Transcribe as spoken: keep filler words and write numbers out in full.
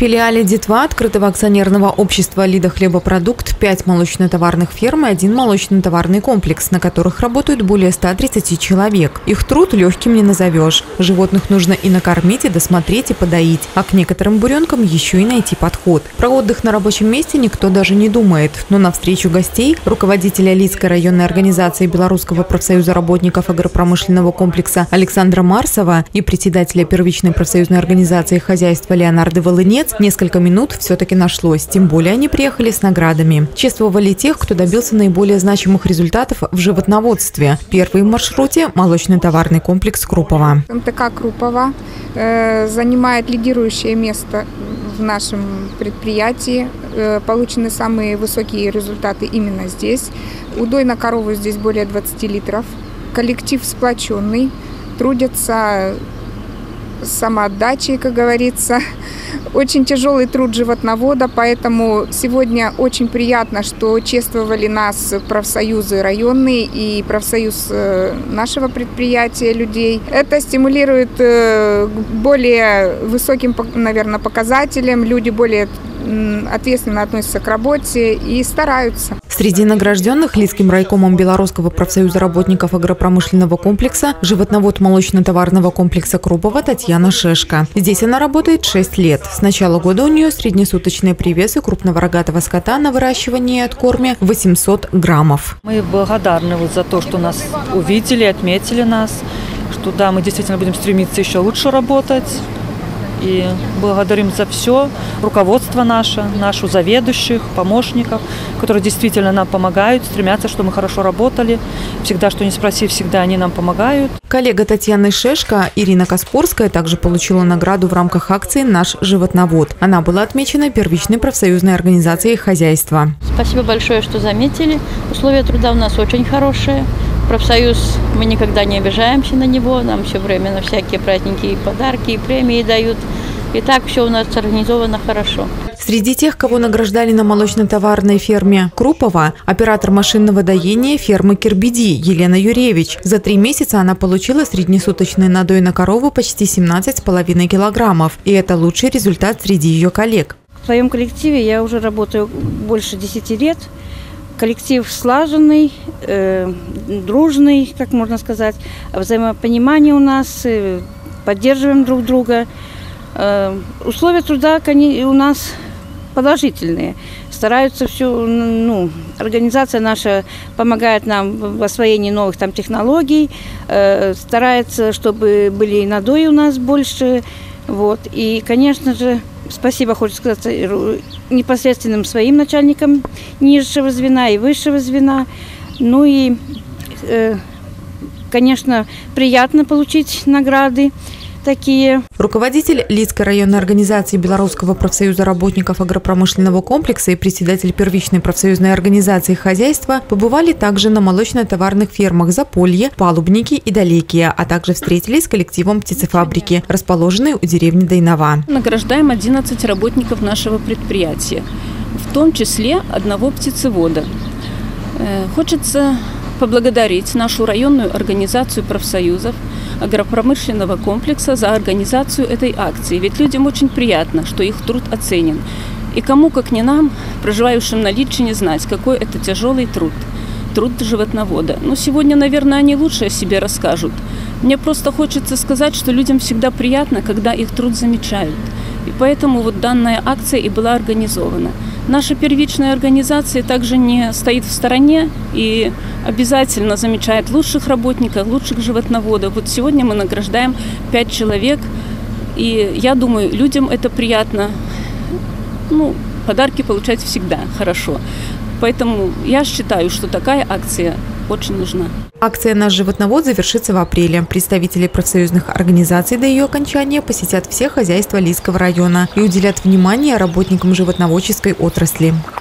филиале Детва открытого акционерного общества «Лида Хлебопродукт» пять молочно-товарных ферм и один молочно-товарный комплекс, на которых работают более ста тридцати человек. Их труд легким не назовешь. Животных нужно и накормить, и досмотреть, и подоить. А к некоторым буренкам еще и найти подход. Про отдых на рабочем месте никто даже не думает. Но на встречу гостей руководителя Лидской районной организации Белорусского профсоюза работников агропромышленного комплекса Александра Марсова и председателя первичной профсоюзной организации хозяйства Леонардо Волынец несколько минут все-таки нашлось. Тем более они приехали с наградами. Чествовали тех, кто добился наиболее значимых результатов в животноводстве. Первый в маршруте – молочно-товарный комплекс Крупово. эм тэ ка Крупово э, занимает лидирующее место в нашем предприятии. Э, получены самые высокие результаты именно здесь. Удой на корову здесь более двадцати литров. Коллектив сплоченный, трудятся с самоотдачей, как говорится. Очень тяжелый труд животновода, поэтому сегодня очень приятно, что чествовали нас профсоюзы районные и профсоюз нашего предприятия людей. Это стимулирует к более высоким, наверное, показателям. Люди более ответственно относятся к работе и стараются. Среди награжденных Лидским райкомом Белорусского профсоюза работников агропромышленного комплекса животновод молочно-товарного комплекса Крупово Татьяна Шешко. Здесь она работает шесть лет. С начала года у нее среднесуточные привесы крупного рогатого скота на выращивание и откорме восемьсот граммов. Мы благодарны вот за то, что нас увидели, отметили нас, что да, мы действительно будем стремиться еще лучше работать. И благодарим за все руководство наше, нашу заведующих, помощников, которые действительно нам помогают, стремятся, чтобы мы хорошо работали. Всегда, что не спроси, всегда они нам помогают. Коллега Татьяны Шешко Ирина Каспорская также получила награду в рамках акции «Наш животновод». Она была отмечена первичной профсоюзной организацией хозяйства. Спасибо большое, что заметили. Условия труда у нас очень хорошие. Профсоюз, мы никогда не обижаемся на него, нам все время на всякие праздники и подарки, и премии дают. И так все у нас организовано хорошо. Среди тех, кого награждали на молочно-товарной ферме Крупово, оператор машинного доения фермы Кирбиди Елена Юревич. За три месяца она получила среднесуточный надой на корову почти семнадцать с половиной килограммов. И это лучший результат среди ее коллег. В своем коллективе я уже работаю больше десяти лет. Коллектив слаженный, э, дружный, как можно сказать, взаимопонимание у нас, э, поддерживаем друг друга. Э, условия труда у нас положительные. Стараются все, ну, организация наша помогает нам в освоении новых там технологий, э, старается, чтобы были надои у нас больше. Вот. И, конечно же, спасибо, хочу сказать, непосредственным своим начальникам низшего звена и высшего звена. Ну и, э, конечно, приятно получить награды такие. Руководитель Лидской районной организации Белорусского профсоюза работников агропромышленного комплекса и председатель первичной профсоюзной организации хозяйства побывали также на молочно-товарных фермах Заполье, Палубники и Далекие, а также встретились с коллективом птицефабрики, расположенной у деревни Дайнова. Награждаем одиннадцать работников нашего предприятия, в том числе одного птицевода. Хочется поблагодарить нашу районную организацию профсоюзов агропромышленного комплекса за организацию этой акции. Ведь людям очень приятно, что их труд оценен. И кому, как не нам, проживающим на Лидчине, знать, какой это тяжелый труд. Труд животновода. Но сегодня, наверное, они лучше о себе расскажут. Мне просто хочется сказать, что людям всегда приятно, когда их труд замечают. И поэтому вот данная акция и была организована. Наша первичная организация также не стоит в стороне и обязательно замечает лучших работников, лучших животноводов. Вот сегодня мы награждаем пять человек, и я думаю, людям это приятно. Ну, подарки получать всегда хорошо. Поэтому я считаю, что такая акция очень нужна. Акция «Наш животновод» завершится в апреле. Представители профсоюзных организаций до ее окончания посетят все хозяйства Лидского района и уделят внимание работникам животноводческой отрасли.